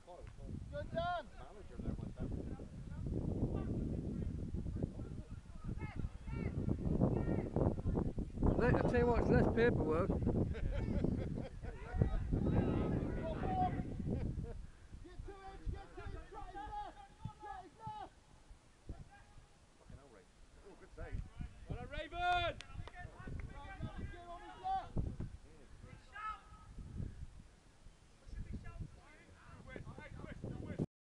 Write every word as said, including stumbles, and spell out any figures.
Good done. Manager there went down. I tell you what, it's less paperwork.